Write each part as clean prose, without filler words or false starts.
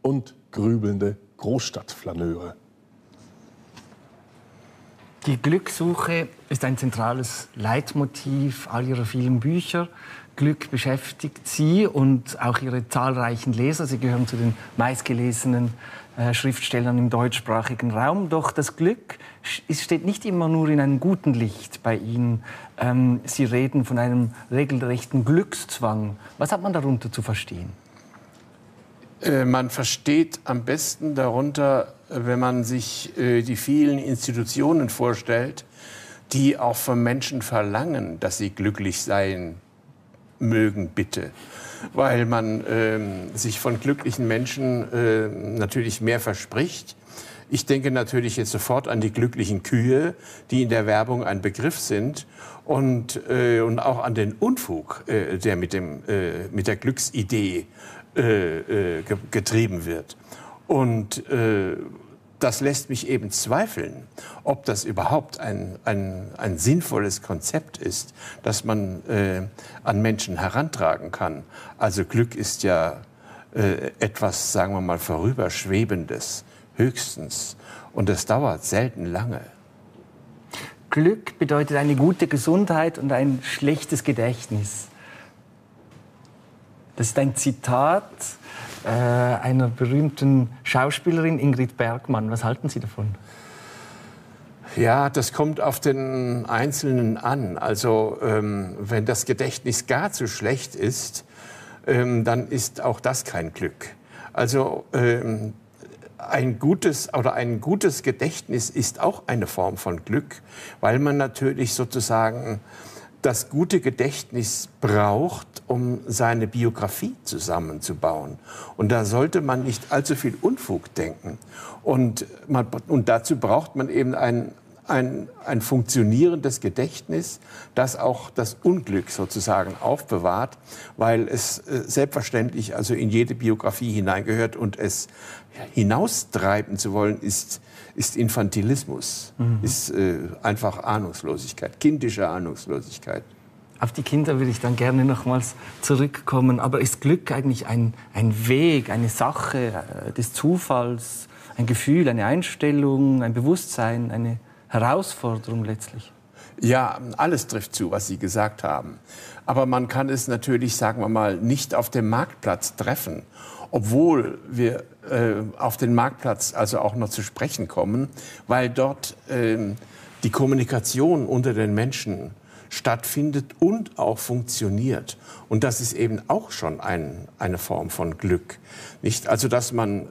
und grübelnde Großstadtflaneure. Die Glückssuche ist ein zentrales Leitmotiv all Ihrer vielen Bücher. Glück beschäftigt Sie und auch Ihre zahlreichen Leser. Sie gehören zu den meistgelesenen Schriftstellern im deutschsprachigen Raum. Doch das Glück steht nicht immer nur in einem guten Licht bei Ihnen. Sie reden von einem regelrechten Glückszwang. Was hat man darunter zu verstehen? Man versteht am besten darunter, wenn man sich die vielen Institutionen vorstellt, die auch vom Menschen verlangen, dass sie glücklich sein mögen, bitte. Weil man sich von glücklichen Menschen natürlich mehr verspricht. Ich denke natürlich jetzt sofort an die glücklichen Kühe, die in der Werbung ein Begriff sind, und auch an den Unfug, der mit der Glücksidee getrieben wird. Und das lässt mich eben zweifeln, ob das überhaupt ein sinnvolles Konzept ist, das man an Menschen herantragen kann. Also Glück ist ja etwas, sagen wir mal, Vorüberschwebendes, höchstens. Und es dauert selten lange. Glück bedeutet eine gute Gesundheit und ein schlechtes Gedächtnis. Das ist ein Zitat einer berühmten Schauspielerin, Ingrid Bergman. Was halten Sie davon? Ja, das kommt auf den Einzelnen an. Also wenn das Gedächtnis gar zu schlecht ist, dann ist auch das kein Glück. Also ein gutes Gedächtnis ist auch eine Form von Glück, weil man natürlich sozusagen das gute Gedächtnis braucht, um seine Biografie zusammenzubauen. Und da sollte man nicht allzu viel Unfug denken. Und dazu braucht man eben ein funktionierendes Gedächtnis, das auch das Unglück sozusagen aufbewahrt, weil es selbstverständlich also in jede Biografie hineingehört, und es hinaustreiben zu wollen, ist Infantilismus, ist einfach Ahnungslosigkeit, kindische Ahnungslosigkeit. Auf die Kinder will ich dann gerne nochmals zurückkommen. Aber ist Glück eigentlich ein Weg, eine Sache des Zufalls, ein Gefühl, eine Einstellung, ein Bewusstsein, eine Herausforderung letztlich? Ja, alles trifft zu, was Sie gesagt haben. Aber man kann es natürlich, sagen wir mal, nicht auf dem Marktplatz treffen, obwohl wir auf den Marktplatz also auch noch zu sprechen kommen, weil dort die Kommunikation unter den Menschen stattfindet und auch funktioniert. Und das ist eben auch schon eine Form von Glück. Nicht? Also, dass man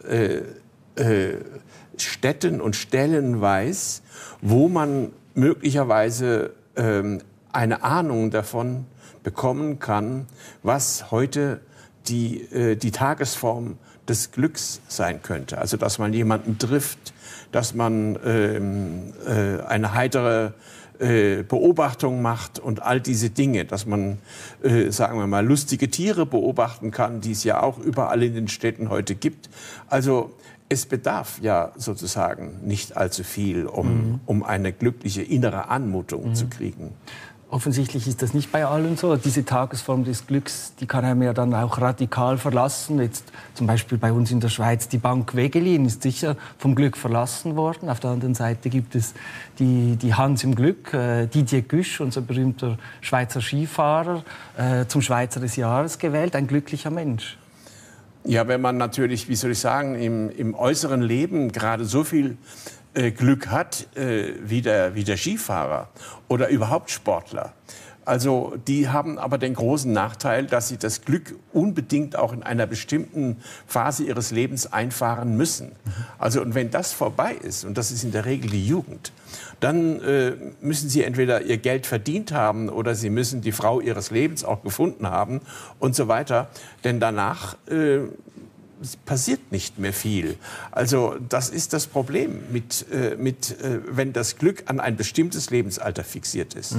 Städten und Stellen weiß, wo man möglicherweise eine Ahnung davon bekommen kann, was heute die Tagesform des Glücks sein könnte. Also dass man jemanden trifft, dass man eine heitere Beobachtung macht und all diese Dinge, dass man, sagen wir mal, lustige Tiere beobachten kann, die es ja auch überall in den Städten heute gibt. Also es bedarf ja sozusagen nicht allzu viel, um eine glückliche innere Anmutung zu kriegen. Offensichtlich ist das nicht bei allen so. Diese Tagesform des Glücks, die kann einem ja dann auch radikal verlassen. Jetzt zum Beispiel bei uns in der Schweiz, die Bank Wegelin ist sicher vom Glück verlassen worden. Auf der anderen Seite gibt es die Hans im Glück, Didier Güsch, unser berühmter Schweizer Skifahrer, zum Schweizer des Jahres gewählt, ein glücklicher Mensch. Ja, wenn man natürlich, wie soll ich sagen, im äußeren Leben gerade so viel Glück hat wie der Skifahrer oder überhaupt Sportler. Also die haben aber den großen Nachteil, dass sie das Glück unbedingt auch in einer bestimmten Phase ihres Lebens einfahren müssen. Also und wenn das vorbei ist, und das ist in der Regel die Jugend, dann müssen sie entweder ihr Geld verdient haben oder sie müssen die Frau ihres Lebens auch gefunden haben und so weiter. Denn danach passiert nicht mehr viel. Also das ist das Problem, wenn das Glück an ein bestimmtes Lebensalter fixiert ist.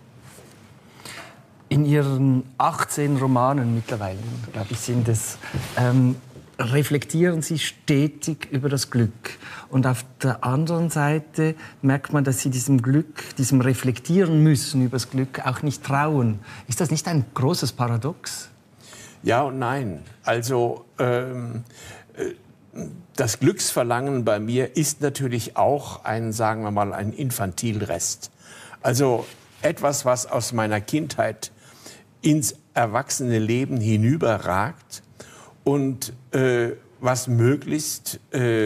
In Ihren 18 Romanen mittlerweile, glaube ich, sind es, reflektieren Sie stetig über das Glück. Und auf der anderen Seite merkt man, dass Sie diesem Glück, diesem Reflektieren müssen über das Glück auch nicht trauen. Ist das nicht ein großes Paradox? Ja und nein. Also das Glücksverlangen bei mir ist natürlich auch ein, sagen wir mal, ein Infantilrest. Also etwas, was aus meiner Kindheit ins erwachsene Leben hinüberragt und was möglichst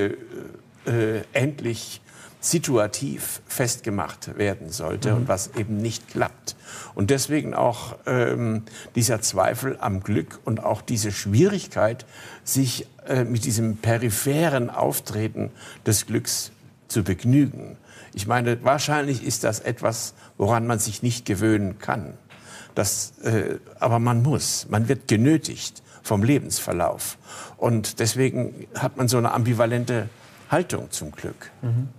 endlich situativ festgemacht werden sollte und was eben nicht klappt. Und deswegen auch dieser Zweifel am Glück und auch diese Schwierigkeit, sich mit diesem peripheren Auftreten des Glücks zu begnügen. Ich meine, wahrscheinlich ist das etwas, woran man sich nicht gewöhnen kann. Aber man wird genötigt vom Lebensverlauf. Und deswegen hat man so eine ambivalente Haltung zum Glück.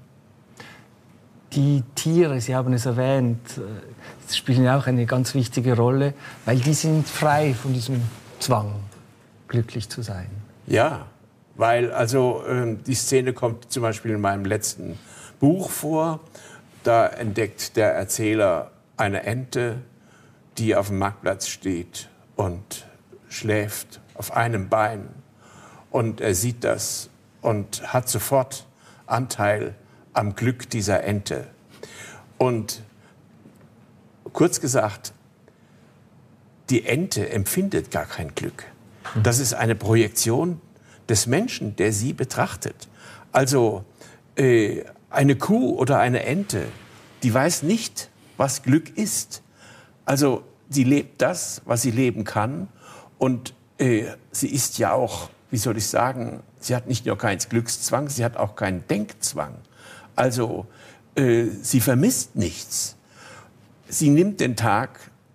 Die Tiere, Sie haben es erwähnt, spielen ja auch eine ganz wichtige Rolle, weil die sind frei von diesem Zwang, glücklich zu sein. Ja, weil also die Szene kommt zum Beispiel in meinem letzten Buch vor. Da entdeckt der Erzähler eine Ente, die auf dem Marktplatz steht und schläft auf einem Bein. Und er sieht das und hat sofort Anteil am Glück dieser Ente. Und kurz gesagt, die Ente empfindet gar kein Glück. Das ist eine Projektion des Menschen, der sie betrachtet. Also eine Kuh oder eine Ente, die weiß nicht, was Glück ist. Also sie lebt das, was sie leben kann. Und sie ist ja auch, wie soll ich sagen, sie hat nicht nur keinen Glückszwang, sie hat auch keinen Denkzwang. Also sie vermisst nichts. Sie nimmt den Tag,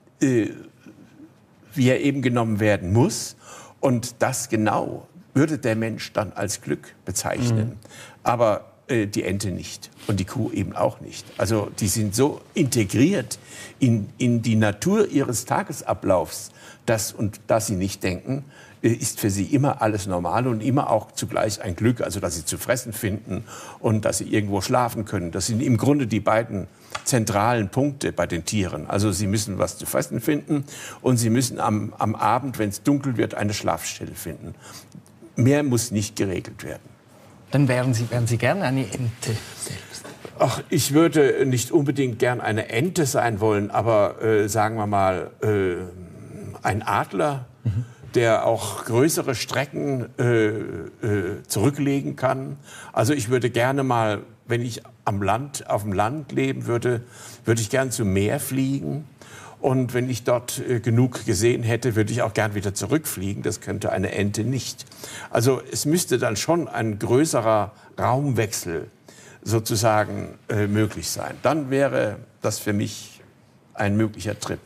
wie er eben genommen werden muss. Und das genau würde der Mensch dann als Glück bezeichnen. Aber die Ente nicht und die Kuh eben auch nicht. Also die sind so integriert in die Natur ihres Tagesablaufs, dass sie nicht denken, ist für sie immer alles normal und immer auch zugleich ein Glück, also dass sie zu fressen finden und dass sie irgendwo schlafen können. Das sind im Grunde die beiden zentralen Punkte bei den Tieren. Also sie müssen was zu fressen finden und sie müssen am Abend, wenn es dunkel wird, eine Schlafstelle finden. Mehr muss nicht geregelt werden. Dann wären Sie gerne eine Ente selbst? Ach, ich würde nicht unbedingt gern eine Ente sein wollen, aber sagen wir mal ein Adler, der auch größere Strecken zurücklegen kann. Also ich würde gerne mal, wenn ich auf dem Land leben würde, würde ich gern zum Meer fliegen. Und wenn ich dort genug gesehen hätte, würde ich auch gern wieder zurückfliegen. Das könnte eine Ente nicht. Also es müsste dann schon ein größerer Raumwechsel sozusagen möglich sein. Dann wäre das für mich ein möglicher Trip.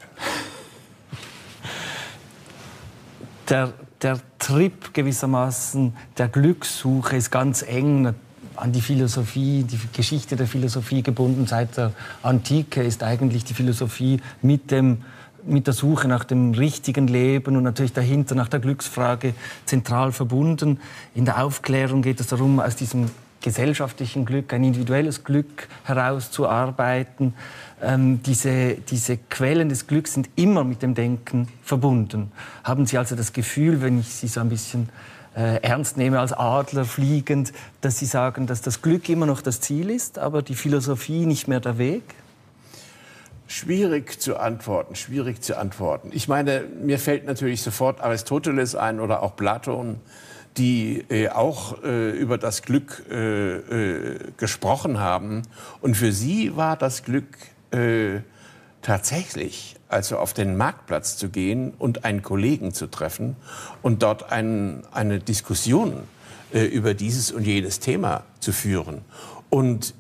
Der Trip gewissermaßen der Glückssuche ist ganz eng an die Philosophie, die Geschichte der Philosophie gebunden. Seit der Antike ist eigentlich die Philosophie mit der Suche nach dem richtigen Leben und natürlich dahinter nach der Glücksfrage zentral verbunden. In der Aufklärung geht es darum, aus diesem gesellschaftlichen Glück ein individuelles Glück herauszuarbeiten. Diese Quellen des Glücks sind immer mit dem Denken verbunden. Haben Sie also das Gefühl, wenn ich Sie so ein bisschen ernst nehme als Adler fliegend, dass Sie sagen, dass das Glück immer noch das Ziel ist, aber die Philosophie nicht mehr der Weg? Schwierig zu antworten. Ich meine, mir fällt natürlich sofort Aristoteles ein oder auch Platon, die auch über das Glück gesprochen haben. Und für sie war das Glück tatsächlich, also auf den Marktplatz zu gehen und einen Kollegen zu treffen und dort eine Diskussion über dieses und jenes Thema zu führen. Und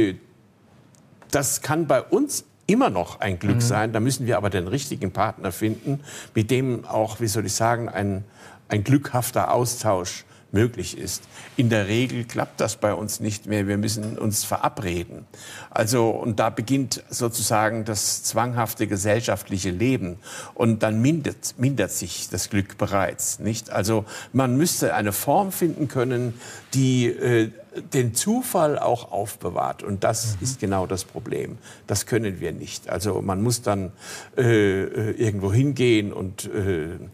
das kann bei uns immer noch ein Glück sein. Da müssen wir aber den richtigen Partner finden, mit dem auch, wie soll ich sagen, ein glückhafter Austausch möglich ist. In der Regel klappt das bei uns nicht mehr. Wir müssen uns verabreden. Also, und da beginnt sozusagen das zwanghafte gesellschaftliche Leben. Und dann mindert sich das Glück bereits, nicht? Also, man müsste eine Form finden können, die den Zufall auch aufbewahrt. Und das ist genau das Problem. Das können wir nicht. Also, man muss dann irgendwo hingehen und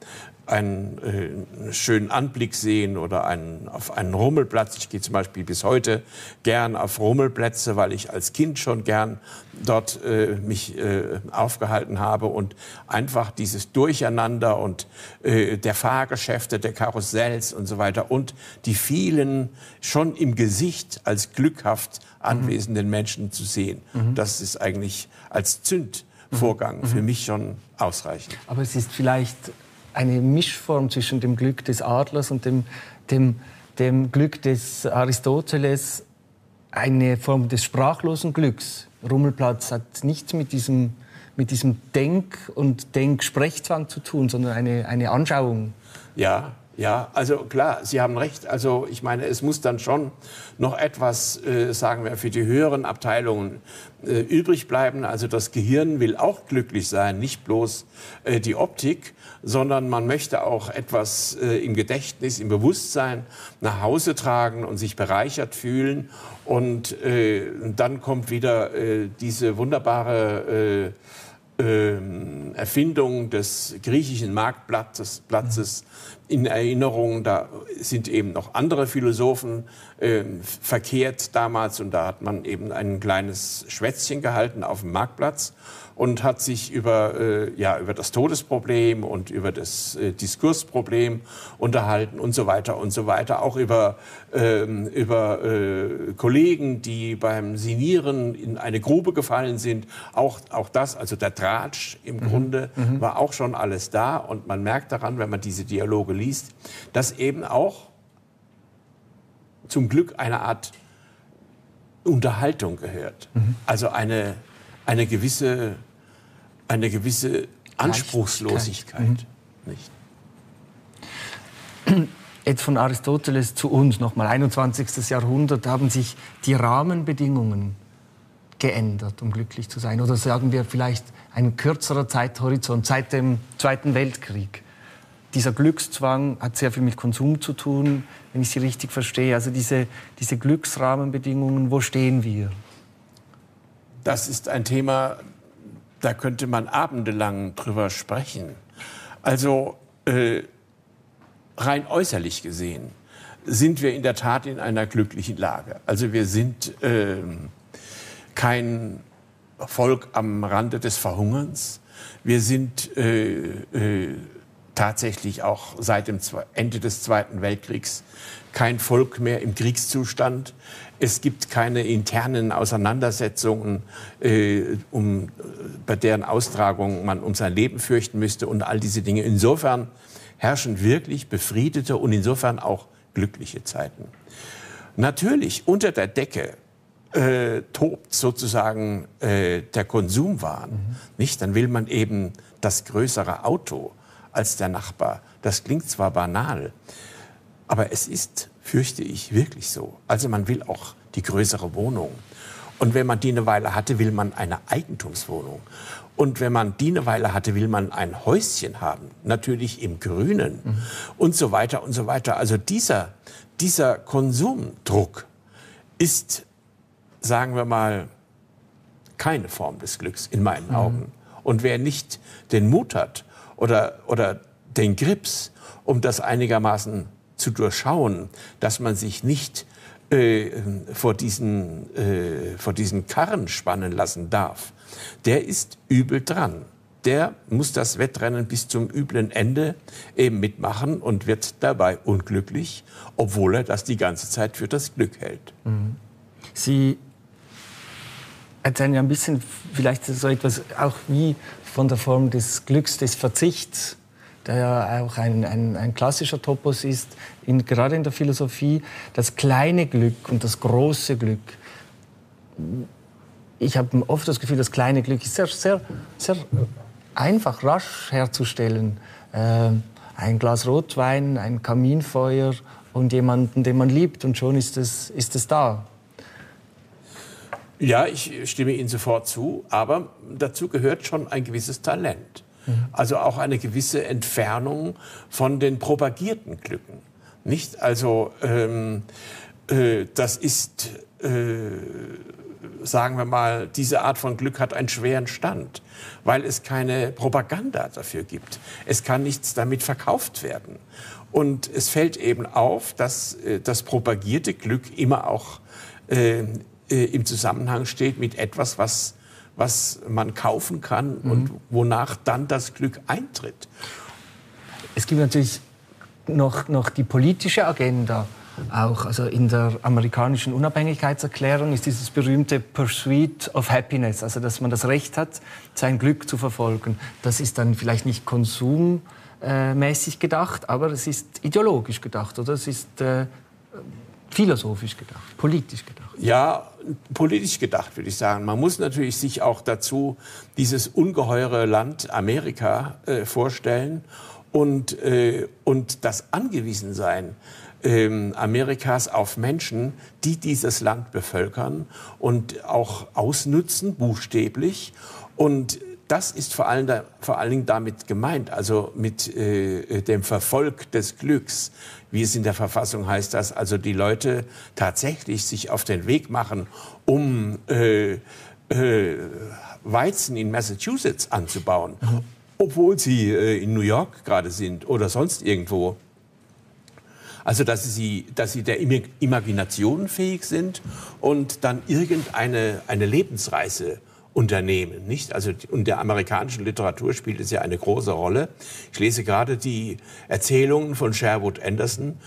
einen schönen Anblick sehen oder auf einen Rummelplatz. Ich gehe zum Beispiel bis heute gern auf Rummelplätze, weil ich als Kind schon gern dort mich aufgehalten habe und einfach dieses Durcheinander und der Fahrgeschäfte, der Karussells und so weiter und die vielen schon im Gesicht als glückhaft anwesenden Menschen zu sehen. Das ist eigentlich als Zündvorgang für mich schon ausreichend. Aber es ist vielleicht eine Mischform zwischen dem Glück des Adlers und dem Glück des Aristoteles, eine Form des sprachlosen Glücks. Rummelplatz hat nichts mit diesem Denk- und Denk-Sprechzwang zu tun, sondern eine Anschauung. Ja, also klar, Sie haben recht. Also ich meine, es muss dann schon noch etwas, sagen wir, für die höheren Abteilungen übrig bleiben. Also das Gehirn will auch glücklich sein, nicht bloß die Optik, sondern man möchte auch etwas im Gedächtnis, im Bewusstsein nach Hause tragen und sich bereichert fühlen. Und dann kommt wieder diese wunderbare Erfindung des griechischen Marktplatzes in Erinnerung. Da sind eben noch andere Philosophen verkehrt damals und da hat man eben ein kleines Schwätzchen gehalten auf dem Marktplatz und hat sich über das Todesproblem und über das Diskursproblem unterhalten und so weiter und so weiter. Auch über Kollegen, die beim Sinieren in eine Grube gefallen sind. Auch das, also der Tratsch im Grunde, war auch schon alles da. Und man merkt daran, wenn man diese Dialoge liest, dass eben auch zum Glück eine Art Unterhaltung gehört. Also eine gewisse Anspruchslosigkeit. Nicht? Jetzt von Aristoteles zu uns nochmal, 21. Jahrhundert, haben sich die Rahmenbedingungen geändert, um glücklich zu sein? Oder sagen wir vielleicht ein kürzerer Zeithorizont seit dem Zweiten Weltkrieg? Dieser Glückszwang hat sehr viel mit Konsum zu tun, wenn ich Sie richtig verstehe. Also diese Glücksrahmenbedingungen, wo stehen wir? Das ist ein Thema, da könnte man abendelang drüber sprechen. Also rein äußerlich gesehen sind wir in der Tat in einer glücklichen Lage. Also wir sind kein Volk am Rande des Verhungerns. Wir sind tatsächlich auch seit dem Ende des Zweiten Weltkriegs kein Volk mehr im Kriegszustand. Es gibt keine internen Auseinandersetzungen, bei deren Austragung man um sein Leben fürchten müsste und all diese Dinge. Insofern herrschen wirklich befriedete und insofern auch glückliche Zeiten. Natürlich, unter der Decke tobt sozusagen der Konsumwahn. Nicht? Dann will man eben das größere Auto als der Nachbar. Das klingt zwar banal, aber es ist, fürchte ich, wirklich so. Also man will auch die größere Wohnung. Und wenn man die eine Weile hatte, will man eine Eigentumswohnung. Und wenn man die eine Weile hatte, will man ein Häuschen haben. Natürlich im Grünen und so weiter und so weiter. Also dieser Konsumdruck ist, sagen wir mal, keine Form des Glücks in meinen Augen. Und wer nicht den Mut hat oder den Grips, um das einigermaßen zu durchschauen, dass man sich nicht vor diesen Karren spannen lassen darf, der ist übel dran. Der muss das Wettrennen bis zum üblen Ende eben mitmachen und wird dabei unglücklich, obwohl er das die ganze Zeit für das Glück hält. Sie erzählen ja ein bisschen vielleicht so etwas auch wie von der Form des Glücks, des Verzichts, der ja auch ein klassischer Topos ist, gerade in der Philosophie, das kleine Glück und das große Glück. Ich habe oft das Gefühl, das kleine Glück ist sehr, sehr, sehr einfach, rasch herzustellen. Ein Glas Rotwein, ein Kaminfeuer und jemanden, den man liebt, und schon ist es da. Ja, ich stimme Ihnen sofort zu, aber dazu gehört schon ein gewisses Talent. Also auch eine gewisse Entfernung von den propagierten Glücken. Nicht? Also das ist sagen wir mal, diese Art von Glück hat einen schweren Stand, weil es keine Propaganda dafür gibt. Es kann nichts damit verkauft werden. Und es fällt eben auf, dass das propagierte Glück immer auch im Zusammenhang steht mit etwas, was man kaufen kann und wonach dann das Glück eintritt. Es gibt natürlich noch die politische Agenda auch. Also in der amerikanischen Unabhängigkeitserklärung ist dieses berühmte Pursuit of Happiness, also dass man das Recht hat, sein Glück zu verfolgen. Das ist dann vielleicht nicht konsummäßig gedacht, aber es ist ideologisch gedacht, oder? Es ist philosophisch gedacht, politisch gedacht. Ja, politisch gedacht, würde ich sagen. Man muss natürlich sich auch dazu dieses ungeheure Land Amerika vorstellen und das Angewiesensein Amerikas auf Menschen, die dieses Land bevölkern und auch ausnutzen, buchstäblich. Und das ist vor allen Dingen damit gemeint, also mit dem Verfolg des Glücks, wie es in der Verfassung heißt, dass also die Leute tatsächlich sich auf den Weg machen, um Weizen in Massachusetts anzubauen, obwohl sie in New York gerade sind oder sonst irgendwo. Also dass sie der Imagination fähig sind und dann irgendeine Lebensreise unternehmen, nicht? Also in der amerikanischen Literatur spielt es ja eine große Rolle. Ich lese gerade die Erzählungen von Sherwood Anderson,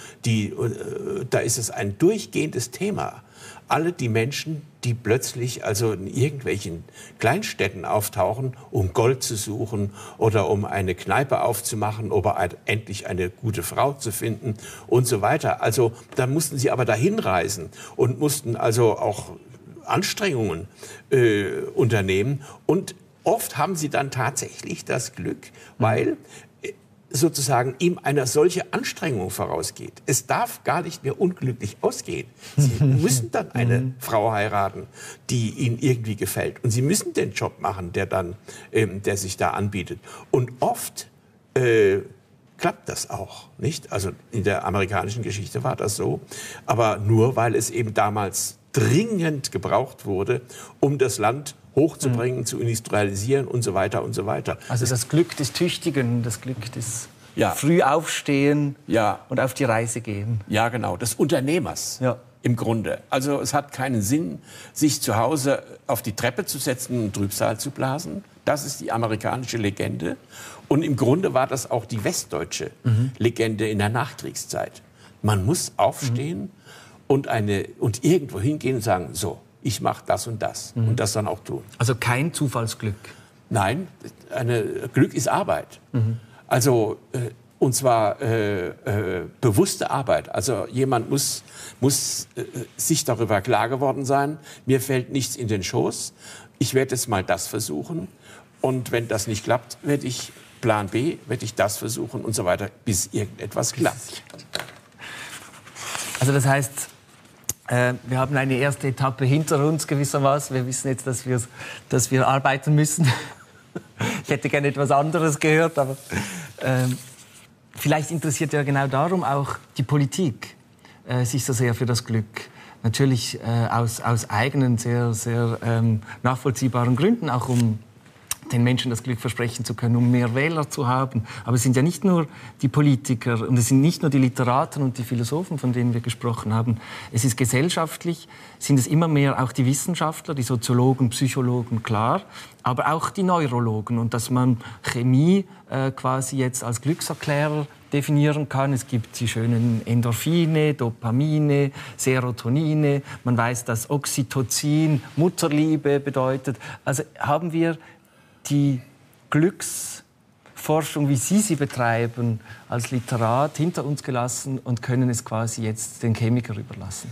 da ist es ein durchgehendes Thema. Alle die Menschen, die plötzlich also in irgendwelchen Kleinstädten auftauchen, um Gold zu suchen oder um eine Kneipe aufzumachen oder endlich eine gute Frau zu finden und so weiter. Also da mussten sie aber dahin reisen und mussten also auch Anstrengungen unternehmen. Und oft haben sie dann tatsächlich das Glück, weil sozusagen ihm eine solche Anstrengung vorausgeht. Es darf gar nicht mehr unglücklich ausgehen. Sie müssen dann eine Frau heiraten, die ihnen irgendwie gefällt. Und sie müssen den Job machen, der sich da anbietet. Und oft klappt das auch, nicht? Also in der amerikanischen Geschichte war das so. Aber nur, weil es eben damals dringend gebraucht wurde, um das Land hochzubringen, zu industrialisieren und so weiter und so weiter. Also das Glück des Tüchtigen, das Glück des früh aufstehen und auf die Reise gehen. Ja, genau, des Unternehmers im Grunde. Also es hat keinen Sinn, sich zu Hause auf die Treppe zu setzen und Trübsal zu blasen. Das ist die amerikanische Legende. Und im Grunde war das auch die westdeutsche Legende in der Nachkriegszeit. Man muss aufstehen und irgendwo hingehen und sagen, so, ich mache das und das dann auch tun. Also kein Zufallsglück? Nein, Glück ist Arbeit. Also, und zwar bewusste Arbeit. Also jemand muss sich darüber klar geworden sein, mir fällt nichts in den Schoß, ich werde jetzt mal das versuchen und wenn das nicht klappt, werde ich Plan B, werde ich das versuchen und so weiter, bis irgendetwas klappt. Also das heißt, wir haben eine erste Etappe hinter uns gewissermaßen. Wir wissen jetzt, dass wir arbeiten müssen. Ich hätte gerne etwas anderes gehört, aber vielleicht interessiert ja genau darum auch die Politik sich so sehr für das Glück. Natürlich aus eigenen, sehr, sehr nachvollziehbaren Gründen, auch um den Menschen das Glück versprechen zu können, um mehr Wähler zu haben. Aber es sind ja nicht nur die Politiker und es sind nicht nur die Literaten und die Philosophen, von denen wir gesprochen haben. Es ist gesellschaftlich, sind es immer mehr auch die Wissenschaftler, die Soziologen, Psychologen, klar, aber auch die Neurologen. Und dass man Chemie quasi jetzt als Glückserklärer definieren kann. Es gibt die schönen Endorphine, Dopamine, Serotonine. Man weiß, dass Oxytocin Mutterliebe bedeutet. Also haben wir die Glücksforschung, wie Sie sie betreiben, als Literat hinter uns gelassen und können es quasi jetzt den Chemikern überlassen?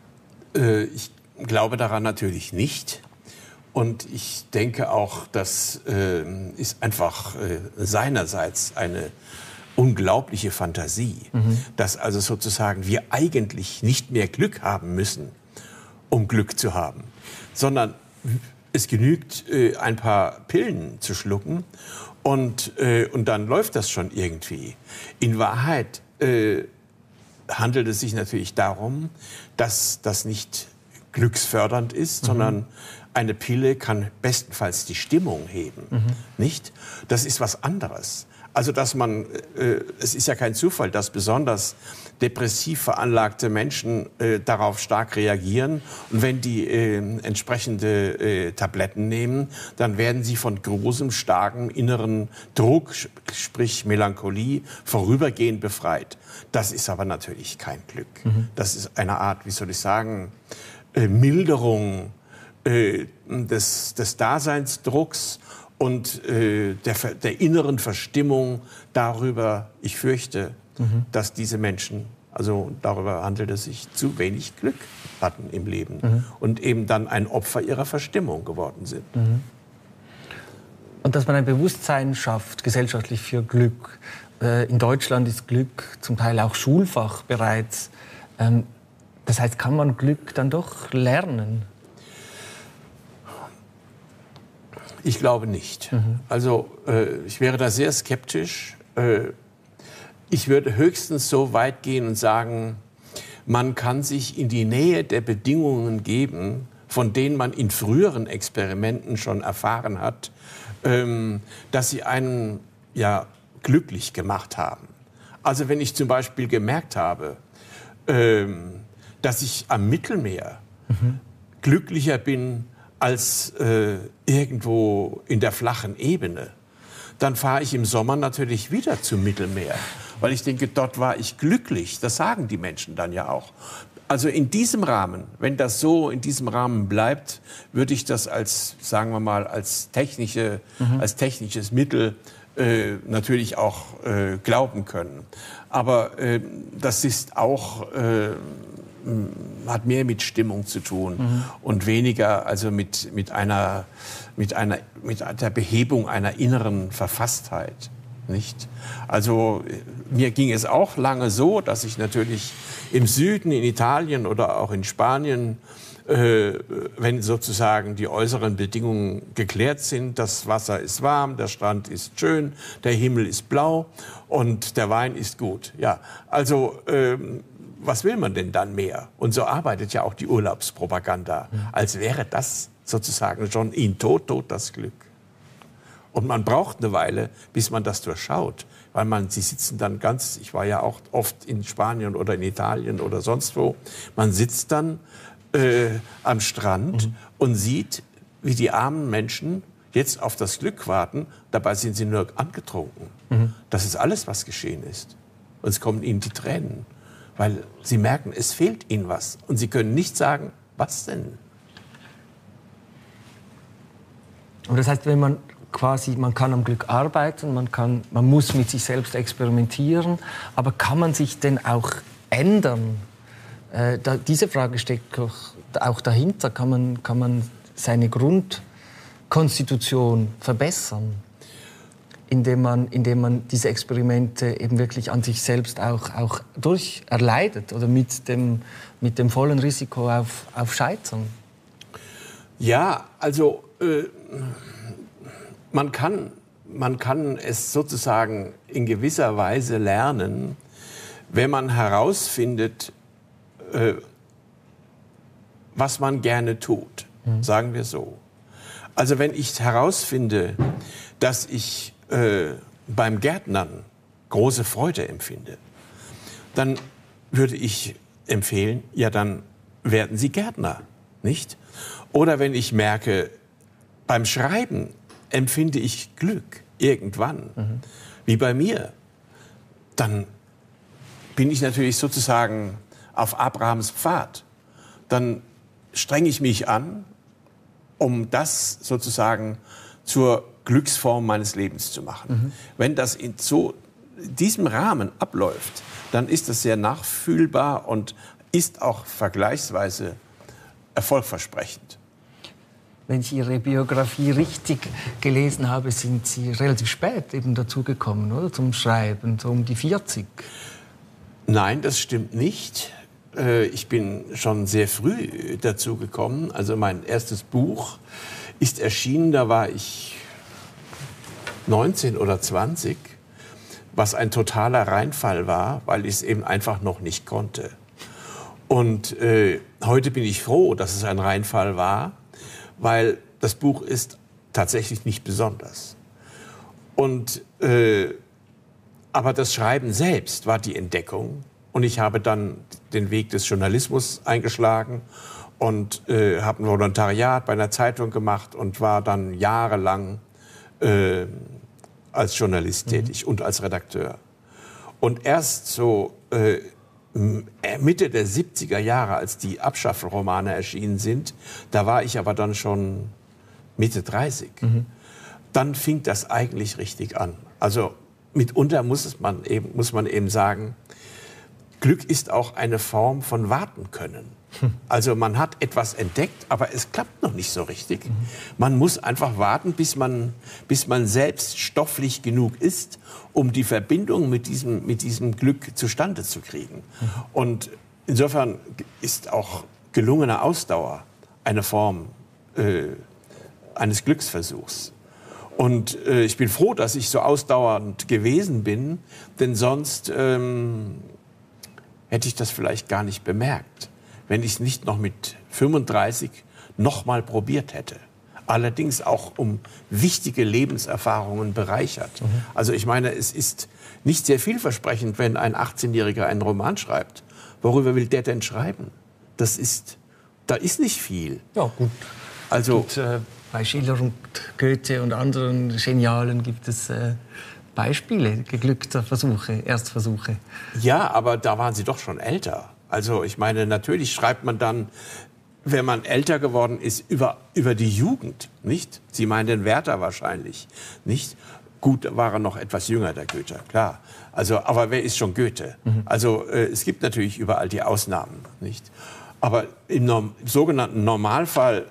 Ich glaube daran natürlich nicht. Und ich denke auch, das ist einfach seinerseits eine unglaubliche Fantasie, dass also sozusagen wir eigentlich nicht mehr Glück haben müssen, um Glück zu haben, sondern es genügt, ein paar Pillen zu schlucken und dann läuft das schon irgendwie. In Wahrheit handelt es sich natürlich darum, dass das nicht glücksfördernd ist, sondern eine Pille kann bestenfalls die Stimmung heben, nicht? Das ist was anderes. Also dass man, es ist ja kein Zufall, dass besonders depressiv veranlagte Menschen darauf stark reagieren. Und wenn die entsprechende Tabletten nehmen, dann werden sie von großem, starkem inneren Druck, sprich Melancholie, vorübergehend befreit. Das ist aber natürlich kein Glück. Das ist eine Art, wie soll ich sagen, Milderung des Daseinsdrucks und der inneren Verstimmung darüber, ich fürchte, dass diese Menschen, also darüber handelt es sich, zu wenig Glück hatten im Leben und eben dann ein Opfer ihrer Verstimmung geworden sind. Und dass man ein Bewusstsein schafft, gesellschaftlich für Glück. In Deutschland ist Glück zum Teil auch Schulfach bereits. Das heißt, kann man Glück dann doch lernen? Ich glaube nicht. Also ich wäre da sehr skeptisch. Ich würde höchstens so weit gehen und sagen, man kann sich in die Nähe der Bedingungen geben, von denen man in früheren Experimenten schon erfahren hat, dass sie einen ja glücklich gemacht haben. Also wenn ich zum Beispiel gemerkt habe, dass ich am Mittelmeer glücklicher bin als irgendwo in der flachen Ebene, dann fahre ich im Sommer natürlich wieder zum Mittelmeer, weil ich denke, dort war ich glücklich. Das sagen die Menschen dann ja auch. Also in diesem Rahmen, wenn das so in diesem Rahmen bleibt, würde ich das als, sagen wir mal, als technisches Mittel natürlich auch glauben können. Aber das ist auch hat mehr mit Stimmung zu tun und weniger also mit der Behebung einer inneren Verfasstheit, nicht? Also mir ging es auch lange so, dass ich natürlich im Süden, in Italien oder auch in Spanien, wenn sozusagen die äußeren Bedingungen geklärt sind, das Wasser ist warm, der Strand ist schön, der Himmel ist blau und der Wein ist gut. Ja, also was will man denn dann mehr? Und so arbeitet ja auch die Urlaubspropaganda, als wäre das sozusagen schon in tot das Glück. Und man braucht eine Weile, bis man das durchschaut, weil sie sitzen dann ich war ja auch oft in Spanien oder in Italien oder sonst wo, man sitzt dann am Strand und sieht, wie die armen Menschen jetzt auf das Glück warten, dabei sind sie nur angetrunken. Das ist alles, was geschehen ist. Und es kommen ihnen die Tränen, weil sie merken, es fehlt ihnen was. Und sie können nicht sagen, was denn? Und das heißt, wenn man kann am Glück arbeiten, man muss mit sich selbst experimentieren, aber kann man sich denn auch ändern? Diese Frage steckt auch dahinter. Kann man seine Grundkonstitution verbessern, indem man diese Experimente eben wirklich an sich selbst auch erleidet oder mit dem vollen Risiko auf Scheitern? Ja, also man kann es sozusagen in gewisser Weise lernen, wenn man herausfindet, was man gerne tut, sagen wir so. Also wenn ich herausfinde, dass ich beim Gärtnern große Freude empfinde, dann würde ich empfehlen, ja dann werden Sie Gärtner, nicht? Oder wenn ich merke, beim Schreiben empfinde ich Glück irgendwann, wie bei mir, dann bin ich natürlich sozusagen auf Abrahams Pfad. Dann strenge ich mich an, um das sozusagen zur Glücksform meines Lebens zu machen. Wenn das in diesem Rahmen abläuft, dann ist das sehr nachfühlbar und ist auch vergleichsweise erfolgversprechend. Wenn ich Ihre Biografie richtig gelesen habe, sind Sie relativ spät eben dazugekommen, oder? Zum Schreiben, so um die 40. Nein, das stimmt nicht. Ich bin schon sehr früh dazugekommen. Also mein erstes Buch ist erschienen, da war ich 19 oder 20, was ein totaler Reinfall war, weil ich es eben einfach noch nicht konnte. Und heute bin ich froh, dass es ein Reinfall war, weil das Buch ist tatsächlich nicht besonders. Und, aber das Schreiben selbst war die Entdeckung. Und ich habe dann den Weg des Journalismus eingeschlagen und habe ein Volontariat bei einer Zeitung gemacht und war dann jahrelang als Journalist tätig und als Redakteur. Und erst so Mitte der 70er Jahre, als die Abschaffelromane erschienen sind, da war ich aber dann schon Mitte 30. Dann fing das eigentlich richtig an. Also mitunter muss man eben sagen, Glück ist auch eine Form von warten können. Also man hat etwas entdeckt, aber es klappt noch nicht so richtig. Man muss einfach warten, bis man selbst stofflich genug ist, um die Verbindung mit diesem Glück zustande zu kriegen. Und insofern ist auch gelungene Ausdauer eine Form eines Glücksversuchs. Und ich bin froh, dass ich so ausdauernd gewesen bin, denn sonst hätte ich das vielleicht gar nicht bemerkt, wenn ich es nicht noch mit 35 noch mal probiert hätte. Allerdings auch um wichtige Lebenserfahrungen bereichert. Also ich meine, es ist nicht sehr vielversprechend, wenn ein 18-Jähriger einen Roman schreibt. Worüber will der denn schreiben? Da ist nicht viel. Ja, gut. Also bei Schiller und Goethe und anderen Genialen gibt es Beispiele geglückter Versuche, Erstversuche. Ja, aber da waren sie doch schon älter. Also ich meine, natürlich schreibt man dann, wenn man älter geworden ist, über die Jugend, nicht? Sie meinen den Werther wahrscheinlich, nicht? Gut, war er noch etwas jünger, der Goethe, klar. Also, aber wer ist schon Goethe? Also es gibt natürlich überall die Ausnahmen, nicht? Aber im sogenannten Normalfall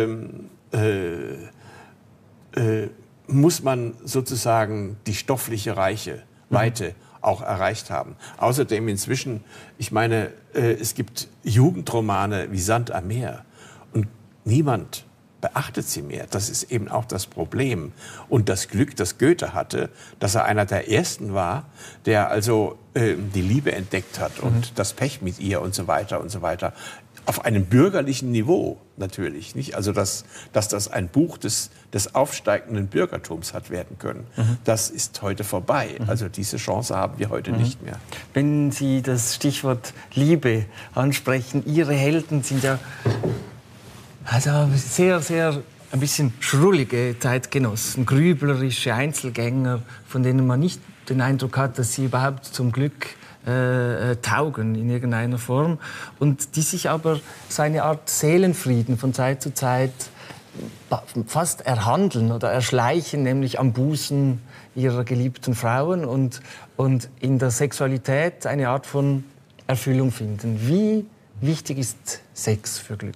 muss man sozusagen die stoffliche Weite auch erreicht haben. Außerdem inzwischen, ich meine, es gibt Jugendromane wie Sand am Meer und niemand beachtet sie mehr. Das ist eben auch das Problem. Und das Glück, das Goethe hatte, dass er einer der Ersten war, der also die Liebe entdeckt hat und das Pech mit ihr und so weiter und so weiter. Auf einem bürgerlichen Niveau natürlich, nicht? Also dass das ein Buch des aufsteigenden Bürgertums hat werden können, das ist heute vorbei. Also diese Chance haben wir heute nicht mehr. Wenn Sie das Stichwort Liebe ansprechen, Ihre Helden sind ja also sehr, sehr ein bisschen schrullige Zeitgenossen, grüblerische Einzelgänger, von denen man nicht den Eindruck hat, dass sie überhaupt zum Glück taugen in irgendeiner Form und die sich aber so eine Art Seelenfrieden von Zeit zu Zeit fast erhandeln oder erschleichen, nämlich am Busen ihrer geliebten Frauen und in der Sexualität eine Art von Erfüllung finden. Wie wichtig ist Sex für Glück?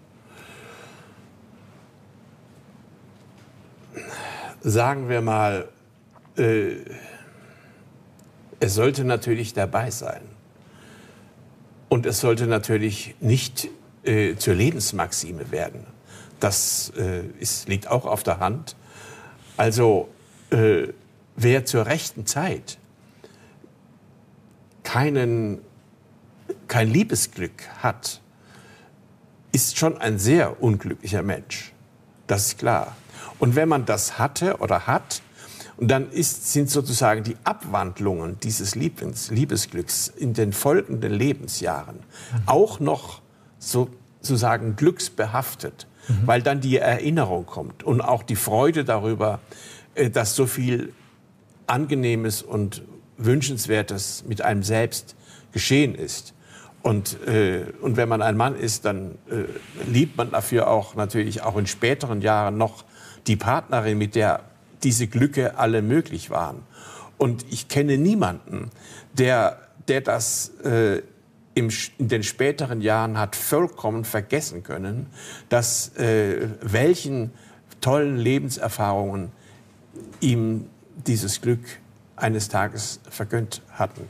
Sagen wir mal, es sollte natürlich dabei sein. Und es sollte natürlich nicht zur Lebensmaxime werden. Das liegt auch auf der Hand. Also wer zur rechten Zeit kein Liebesglück hat, ist schon ein sehr unglücklicher Mensch. Das ist klar. Und wenn man das hatte oder hat, und dann sind sozusagen die Abwandlungen dieses Liebesglücks in den folgenden Lebensjahren auch noch sozusagen glücksbehaftet, weil dann die Erinnerung kommt und auch die Freude darüber, dass so viel Angenehmes und Wünschenswertes mit einem selbst geschehen ist. Und wenn man ein Mann ist, dann liebt man dafür auch natürlich auch in späteren Jahren noch die Partnerin, mit der diese Glücke alle möglich waren. Und ich kenne niemanden, der das in den späteren Jahren hat vollkommen vergessen können, dass welchen tollen Lebenserfahrungen ihm dieses Glück eines Tages vergönnt hatten.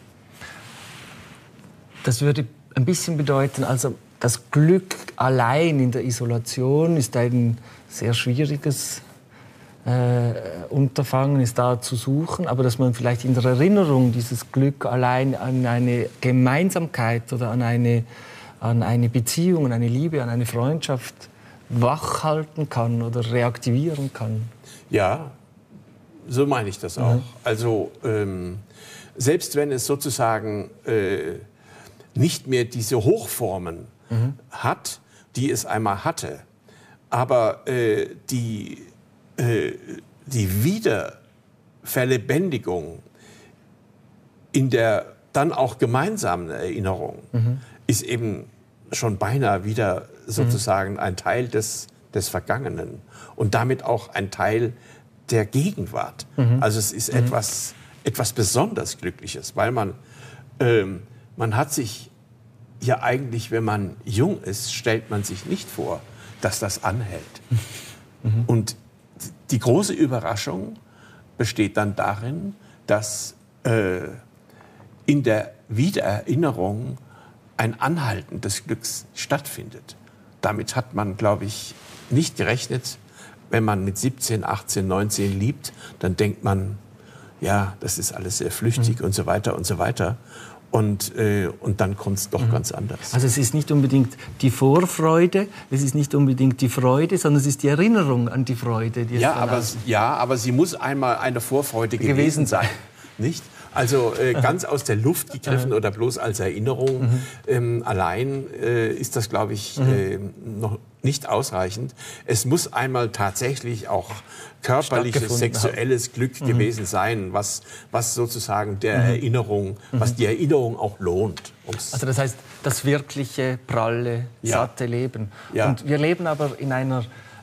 Das würde ein bisschen bedeuten, also das Glück allein in der Isolation ist ein sehr schwieriges Unterfangen ist, da zu suchen, aber dass man vielleicht in der Erinnerung dieses Glück allein an eine Gemeinsamkeit oder an eine Beziehung, an eine Liebe, an eine Freundschaft wachhalten kann oder reaktivieren kann. Ja, so meine ich das auch. Also selbst wenn es sozusagen nicht mehr diese Hochformen hat, die es einmal hatte, aber die Wiederverlebendigung in der dann auch gemeinsamen Erinnerung ist eben schon beinahe wieder sozusagen ein Teil des Vergangenen und damit auch ein Teil der Gegenwart. Also es ist etwas besonders Glückliches, weil man hat sich ja eigentlich, wenn man jung ist, stellt man sich nicht vor, dass das anhält. Und die große Überraschung besteht dann darin, dass in der Wiedererinnerung ein Anhalten des Glücks stattfindet. Damit hat man, glaube ich, nicht gerechnet. Wenn man mit 17, 18, 19 liebt, dann denkt man, ja, das ist alles sehr flüchtig und so weiter und so weiter. Und dann kommt es doch ganz anders. Also es ist nicht unbedingt die Vorfreude, es ist nicht unbedingt die Freude, sondern es ist die Erinnerung an die Freude. Die aber sie muss einmal eine Vorfreude gewesen sein, nicht? Also ganz aus der Luft gegriffen oder bloß als Erinnerung allein ist das, glaube ich, noch nicht ausreichend. Es muss einmal tatsächlich auch körperliches, sexuelles Glück gewesen sein, was sozusagen der Erinnerung, was die Erinnerung auch lohnt. Also das heißt, das wirkliche, pralle, satte Leben. Ja. Und wir leben aber in einer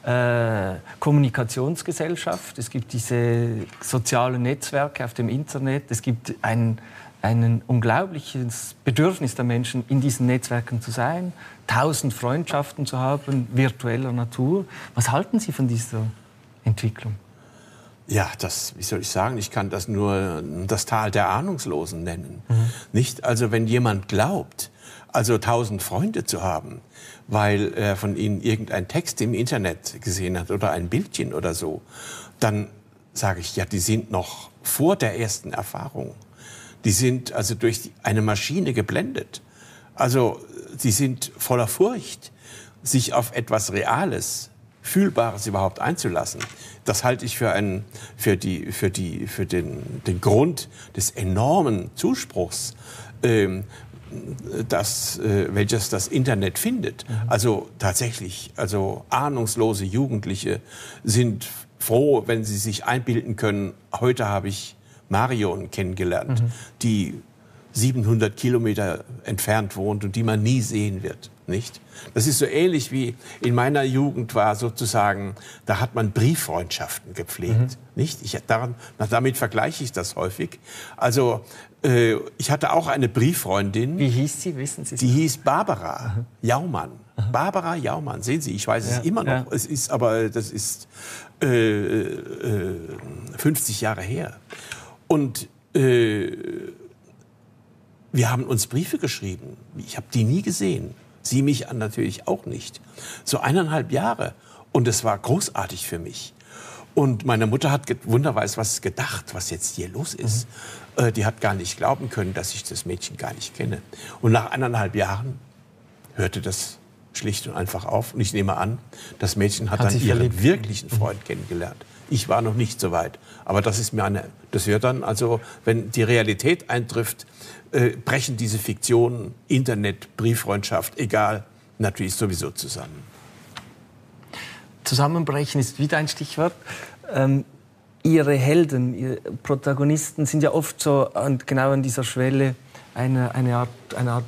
Kommunikationsgesellschaft. Es gibt diese sozialen Netzwerke auf dem Internet. Es gibt ein unglaubliches Bedürfnis der Menschen, in diesen Netzwerken zu sein, 1000 Freundschaften zu haben, virtueller Natur. Was halten Sie von dieser Entwicklung? Ja, wie soll ich sagen, ich kann das nur das Tal der Ahnungslosen nennen. Nicht? Also wenn jemand glaubt, also 1000 Freunde zu haben, weil er von ihnen irgendeinen Text im Internet gesehen hat oder ein Bildchen oder so, dann sage ich, ja, die sind noch vor der ersten Erfahrung. Die sind also durch eine Maschine geblendet. Also sie sind voller Furcht, sich auf etwas Reales, Fühlbares überhaupt einzulassen. Das halte ich für den Grund des enormen Zuspruchs, welches das Internet findet. Also tatsächlich, ahnungslose Jugendliche sind froh, wenn sie sich einbilden können, heute habe ich Marion kennengelernt, die 700 Kilometer entfernt wohnt und die man nie sehen wird. Nicht? Das ist so ähnlich wie in meiner Jugend war sozusagen, da hat man Brieffreundschaften gepflegt. Nicht? Damit vergleiche ich das häufig. Also ich hatte auch eine Brieffreundin. Wie hieß sie, wissen Sie es? Die hieß Barbara Jaumann. Barbara Jaumann, sehen Sie, ich weiß es immer noch. Ja. Das ist 50 Jahre her. Und wir haben uns Briefe geschrieben. Ich habe die nie gesehen. Sie mich natürlich auch nicht. So 1,5 Jahre. Und es war großartig für mich. Und meine Mutter hat wunderweise was gedacht, was jetzt hier los ist. Die hat gar nicht glauben können, dass ich das Mädchen gar nicht kenne. Und nach 1,5 Jahren hörte das schlicht und einfach auf. Und ich nehme an, das Mädchen hat dann ihren wirklichen Freund kennengelernt. Ich war noch nicht so weit. Aber das wird dann, also wenn die Realität eintrifft, brechen diese Fiktionen, Internet, Brieffreundschaft, egal, natürlich sowieso zusammen. Zusammenbrechen ist wieder ein Stichwort. Ihre Helden, Ihre Protagonisten sind ja oft so genau an dieser Schwelle eine Art,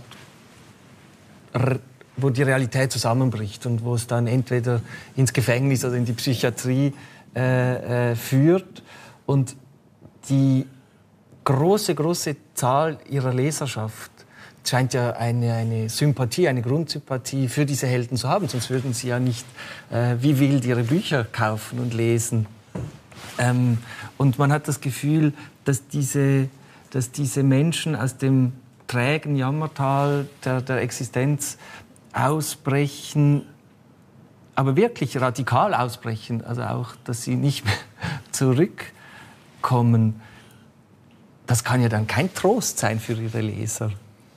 wo die Realität zusammenbricht und wo es dann entweder ins Gefängnis oder in die Psychiatrie führt. Und die große Zahl ihrer Leserschaft scheint ja eine Sympathie, eine Grundsympathie für diese Helden zu haben. Sonst würden sie ja nicht wie wild ihre Bücher kaufen und lesen. Und man hat das Gefühl, dass diese Menschen aus dem trägen Jammertal der Existenz ausbrechen, aber wirklich radikal ausbrechen. Also auch, dass sie nicht zurückkommen. Das kann ja dann kein Trost sein für Ihre Leser.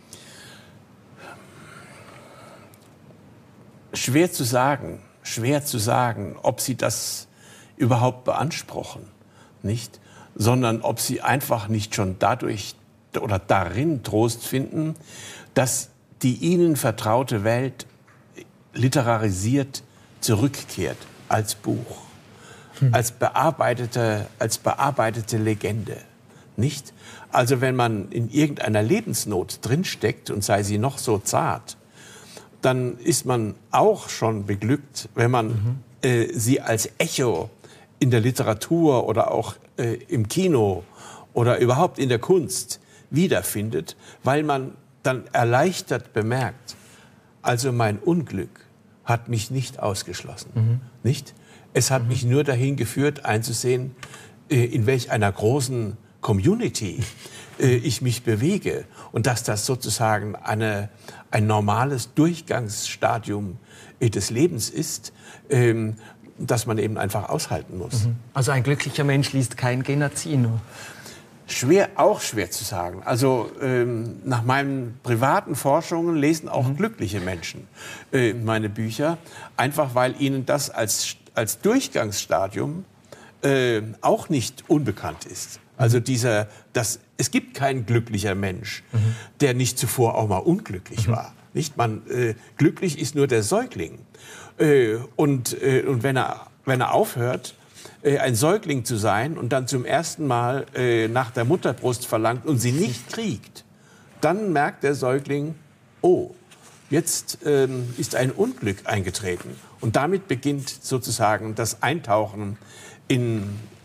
Schwer zu sagen, ob sie das überhaupt beanspruchen, nicht? Sondern ob sie einfach nicht schon dadurch oder darin Trost finden, dass die ihnen vertraute Welt literarisiert zurückkehrt als Buch, als bearbeitete Legende, nicht? Also wenn man in irgendeiner Lebensnot drinsteckt und sei sie noch so zart, dann ist man auch schon beglückt, wenn man sie als Echo in der Literatur oder auch im Kino oder überhaupt in der Kunst wiederfindet, weil man dann erleichtert bemerkt, also mein Unglück hat mich nicht ausgeschlossen. Nicht? Es hat mich nur dahin geführt, einzusehen, in welch einer großen Community ich mich bewege und dass das sozusagen ein normales Durchgangsstadium des Lebens ist, das man eben einfach aushalten muss. Also ein glücklicher Mensch liest kein Genazzino. Auch schwer zu sagen. Also nach meinen privaten Forschungen lesen auch glückliche Menschen meine Bücher, einfach weil ihnen das als Durchgangsstadium auch nicht unbekannt ist. Also es gibt keinen glücklicher Mensch, der nicht zuvor auch mal unglücklich war. Nicht? Glücklich ist nur der Säugling. Und wenn er aufhört, ein Säugling zu sein und dann zum ersten Mal nach der Mutterbrust verlangt und sie nicht kriegt, dann merkt der Säugling, oh, jetzt ist ein Unglück eingetreten. Und damit beginnt sozusagen das Eintauchen in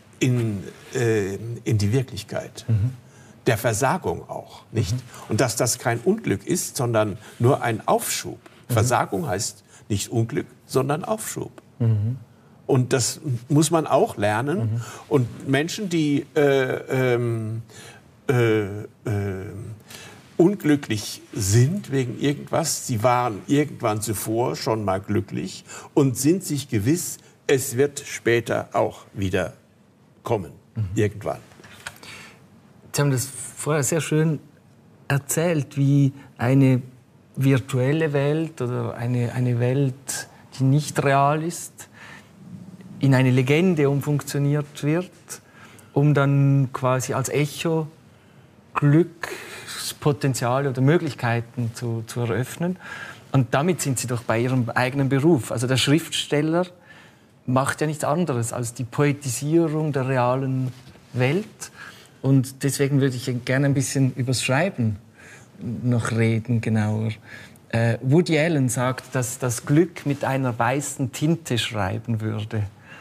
die Wirklichkeit. Der Versagung auch, nicht? Und dass das kein Unglück ist, sondern nur ein Aufschub. Versagung heißt nicht Unglück, sondern Aufschub. Und das muss man auch lernen. Und Menschen, die unglücklich sind wegen irgendwas, sie waren irgendwann zuvor schon mal glücklich und sind sich gewiss, es wird später auch wieder kommen, irgendwann. Sie haben das vorher sehr schön erzählt, wie eine virtuelle Welt oder eine Welt, die nicht real ist, in eine Legende umfunktioniert wird, um dann quasi als Echo Glückspotenziale oder Möglichkeiten zu eröffnen. Und damit sind Sie doch bei Ihrem eigenen Beruf. Also der Schriftsteller macht ja nichts anderes als die Poetisierung der realen Welt. Und deswegen würde ich gerne ein bisschen übers Schreiben noch reden, genauer. Woody Allen sagt, dass das Glück mit einer weißen Tinte schreiben würde.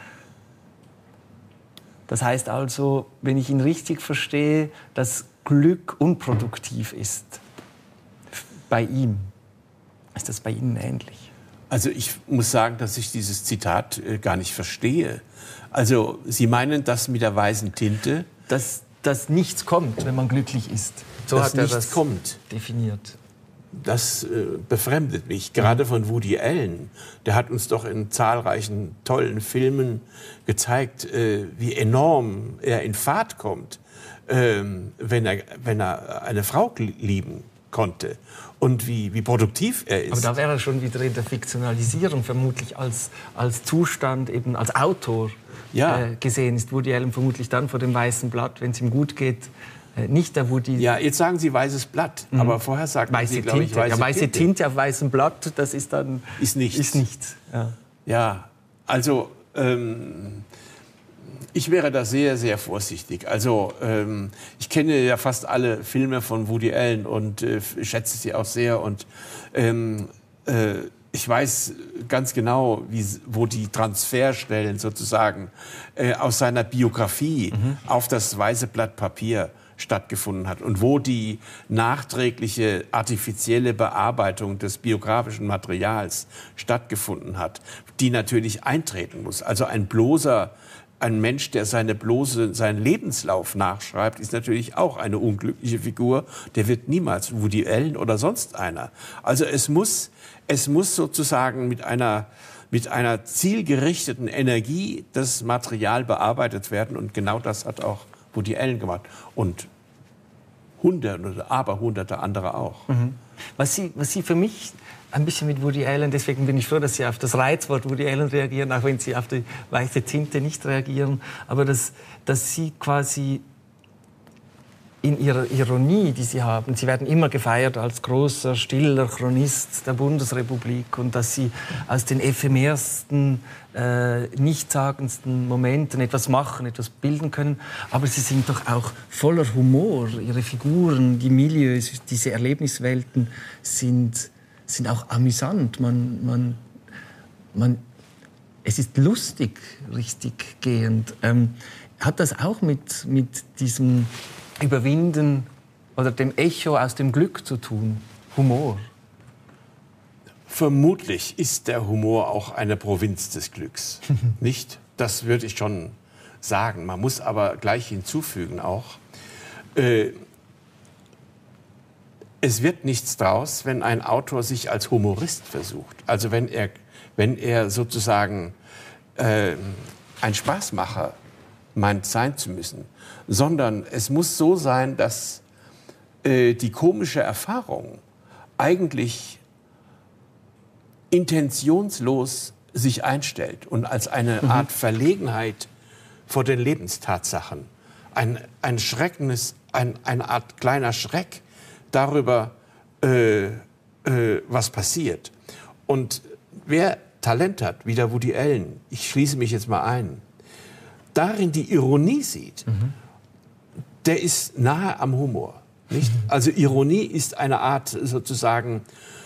Das heißt also, wenn ich ihn richtig verstehe, dass Glück unproduktiv ist. Bei ihm. Ist das bei Ihnen ähnlich? Also ich muss sagen, dass ich dieses Zitat gar nicht verstehe. Also Sie meinen das mit der weißen Tinte? Dass nichts kommt, wenn man glücklich ist. So dass hat er nichts das kommt. Definiert. Das befremdet mich, gerade von Woody Allen. Der hat uns doch in zahlreichen tollen Filmen gezeigt, wie enorm er in Fahrt kommt, wenn er eine Frau lieben konnte und wie produktiv er ist. Aber da wäre er schon wieder in der Fiktionalisierung, vermutlich als Zustand, eben als Autor gesehen. Ist Woody Allen vermutlich dann vor dem weißen Blatt, wenn es ihm gut geht, nicht der Woody... Ja, jetzt sagen Sie weißes Blatt, aber vorher sagten Sie, glaube ich, weiße Tinte auf weißem Blatt, das ist dann... Ist nichts. Ist nichts, ja. Ja, also ich wäre da sehr, sehr vorsichtig. Also ich kenne ja fast alle Filme von Woody Allen und schätze sie auch sehr. Und ich weiß ganz genau, wo die Transferstellen sozusagen aus seiner Biografie auf das weiße Blatt Papier stattgefunden hat und wo die nachträgliche artifizielle Bearbeitung des biografischen Materials stattgefunden hat, die natürlich eintreten muss. Also ein Mensch, der seinen Lebenslauf nachschreibt, ist natürlich auch eine unglückliche Figur. Der wird niemals Woody Allen oder sonst einer. Also es muss sozusagen mit mit einer zielgerichteten Energie das Material bearbeitet werden. Und genau das hat auch Woody Allen gemacht. Und Hunderte oder Aberhunderte andere auch. Mhm. Was Sie für mich ein bisschen mit Woody Allen, deswegen bin ich froh, dass Sie auf das Reizwort Woody Allen reagieren, auch wenn Sie auf die weiße Tinte nicht reagieren, aber dass Sie quasi in Ihrer Ironie, die Sie haben, Sie werden immer gefeiert als großer, stiller Chronist der Bundesrepublik und dass Sie aus den ephemersten, nichtssagendsten Momenten etwas machen, etwas bilden können. Aber Sie sind doch auch voller Humor. Ihre Figuren, die Milieus, diese Erlebniswelten sind auch amüsant. Es ist lustig, richtig gehend. Hat das auch mit diesem Überwinden oder dem Echo aus dem Glück zu tun? Humor? Vermutlich ist der Humor auch eine Provinz des Glücks. Nicht? Das würde ich schon sagen. Man muss aber gleich hinzufügen auch, es wird nichts draus, wenn ein Autor sich als Humorist versucht. Also wenn er sozusagen ein Spaßmacher meint sein zu müssen, sondern es muss so sein, dass die komische Erfahrung eigentlich intentionslos sich einstellt und als eine Art Verlegenheit vor den Lebenstatsachen, ein Schrecknis, eine Art kleiner Schreck darüber, was passiert. Und wer Talent hat, wie der Woody Allen, ich schließe mich jetzt mal ein, darin die Ironie sieht, der ist nahe am Humor. Nicht? Also Ironie ist eine Art sozusagen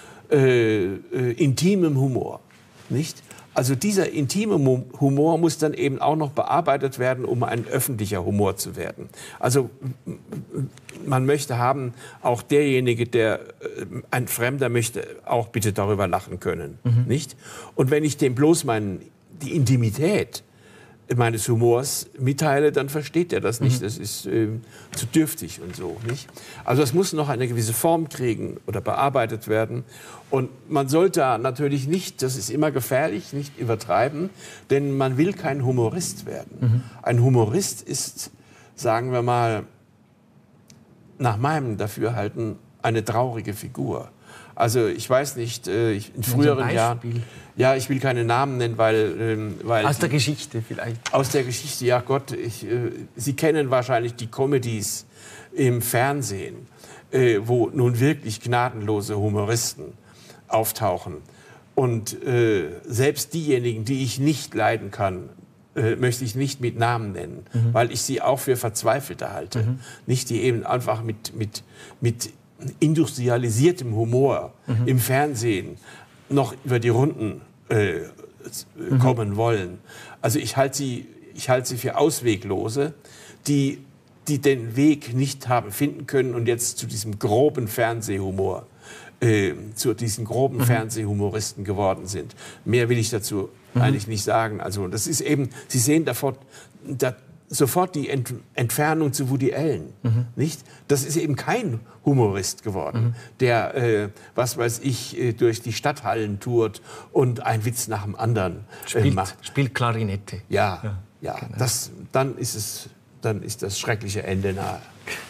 intimem Humor. Nicht? Also dieser intime Humor muss dann eben auch noch bearbeitet werden, um ein öffentlicher Humor zu werden. Also man möchte haben, auch derjenige, ein Fremder möchte auch bitte darüber lachen können. Nicht? Und wenn ich dem bloß die Intimität meines Humors mitteile, dann versteht er das nicht. Das ist zu dürftig und so. Nicht? Also es muss noch eine gewisse Form kriegen oder bearbeitet werden. Und man sollte natürlich nicht, das ist immer gefährlich, nicht übertreiben, denn man will kein Humorist werden. Ein Humorist ist, sagen wir mal, nach meinem Dafürhalten eine traurige Figur. Also ich weiß nicht, in früheren Jahren, ja, ich will keine Namen nennen, weil aus der Geschichte vielleicht. Aus der Geschichte, ja Gott, Sie kennen wahrscheinlich die Comedies im Fernsehen, wo nun wirklich gnadenlose Humoristen auftauchen. Und selbst diejenigen, die ich nicht leiden kann, möchte ich nicht mit Namen nennen, weil ich sie auch für Verzweifelte halte. Nicht die eben einfach mit industrialisiertem Humor im Fernsehen noch über die Runden kommen wollen. Also ich halte sie für Ausweglose, die den Weg nicht haben finden können und jetzt zu diesem groben Fernsehhumor, zu diesen groben Fernsehhumoristen geworden sind. Mehr will ich dazu eigentlich nicht sagen. Also das ist eben, Sie sehen sofort die Entfernung zu Woody Allen, nicht? Das ist eben kein Humorist geworden, der, was weiß ich, durch die Stadthallen tourt und einen Witz nach dem anderen macht. Spielt Klarinette. Ja, genau. Dann ist das schreckliche Ende nahe.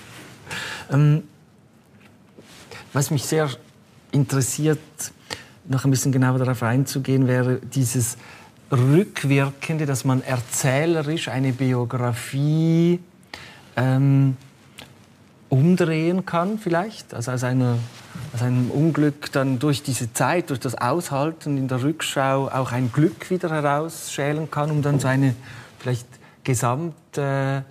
Was mich sehr interessiert, noch ein bisschen genauer darauf einzugehen, wäre dieses Rückwirkende, dass man erzählerisch eine Biografie umdrehen kann vielleicht, also aus einem Unglück dann durch diese Zeit, durch das Aushalten in der Rückschau auch ein Glück wieder herausschälen kann, um dann seine vielleicht gesamte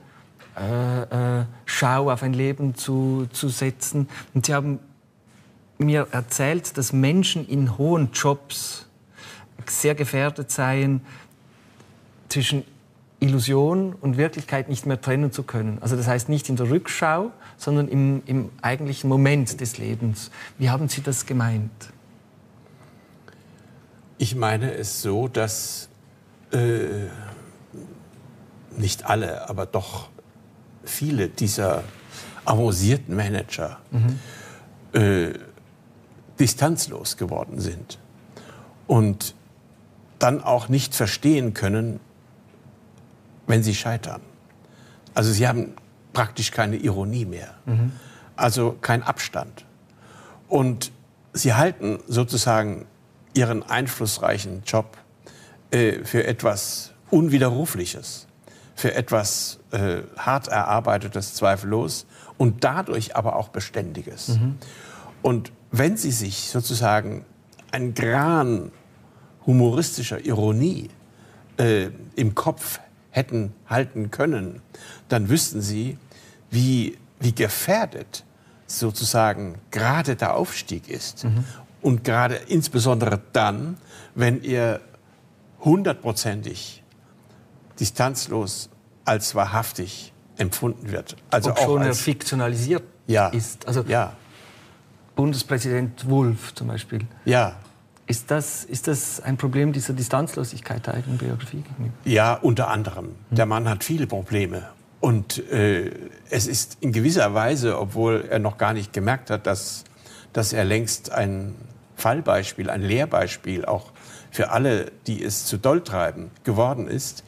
Schau auf ein Leben zu setzen. Und Sie haben mir erzählt, dass Menschen in hohen Jobs sehr gefährdet seien, zwischen Illusion und Wirklichkeit nicht mehr trennen zu können. Also das heißt nicht in der Rückschau, sondern im eigentlichen Moment des Lebens. Wie haben Sie das gemeint? Ich meine es so, dass nicht alle, aber doch viele dieser avancierten Manager distanzlos geworden sind und dann auch nicht verstehen können, wenn sie scheitern. Also sie haben praktisch keine Ironie mehr, also kein Abstand. Und sie halten sozusagen ihren einflussreichen Job für etwas Unwiderrufliches, für etwas hart Erarbeitetes, zweifellos, und dadurch aber auch Beständiges. Und wenn sie sich sozusagen ein Gran humoristischer Ironie im Kopf hätten halten können, dann wüssten sie, wie gefährdet sozusagen gerade der Aufstieg ist. Und gerade insbesondere dann, wenn er hundertprozentig distanzlos als wahrhaftig empfunden wird. Also Ob schon auch er fiktionalisiert ist. Also ja. Bundespräsident Wulff zum Beispiel. Ja. Ist das ein Problem dieser Distanzlosigkeit der eigenen Biografie gegenüber? Ja, unter anderem. Der Mann hat viele Probleme. Und es ist in gewisser Weise, obwohl er noch gar nicht gemerkt hat, dass er längst ein Fallbeispiel, ein Lehrbeispiel auch für alle, die es zu doll treiben, geworden ist,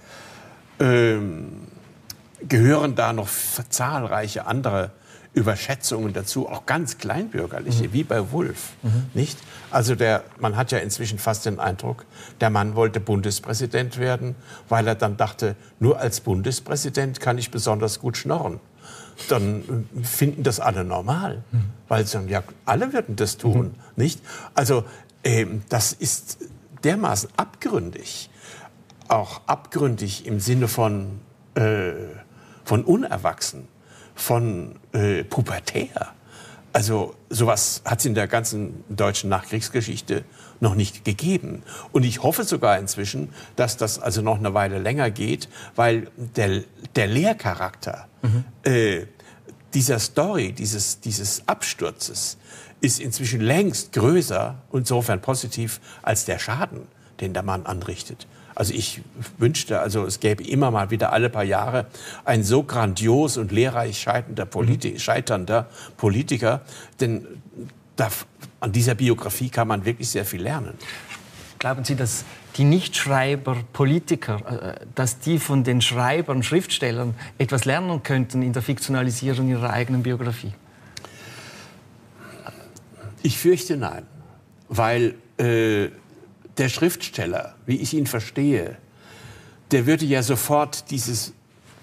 gehören da noch zahlreiche andere Überschätzungen dazu, auch ganz kleinbürgerliche, wie bei Wulff, nicht? Also man hat ja inzwischen fast den Eindruck, der Mann wollte Bundespräsident werden, weil er dann dachte, nur als Bundespräsident kann ich besonders gut schnorren. Dann finden das alle normal, weil sie sagen, ja, alle würden das tun, nicht? Also das ist dermaßen abgründig, auch abgründig im Sinne von unerwachsen, von pubertär. Also sowas hat es in der ganzen deutschen Nachkriegsgeschichte noch nicht gegeben. Und ich hoffe sogar inzwischen, dass das also noch eine Weile länger geht, weil der Lehrcharakter dieser Story, dieses Absturzes, ist inzwischen längst größer und insofern positiv als der Schaden, den der Mann anrichtet. Also ich wünschte, es gäbe immer mal wieder alle paar Jahre ein so grandios und lehrreich scheiternder Politiker, denn an dieser Biografie kann man wirklich sehr viel lernen. Glauben Sie, dass die Nichtschreiber, Politiker, dass die von den Schreibern, Schriftstellern etwas lernen könnten in der Fiktionalisierung ihrer eigenen Biografie? Ich fürchte nein, weil der Schriftsteller, wie ich ihn verstehe, der würde ja sofort dieses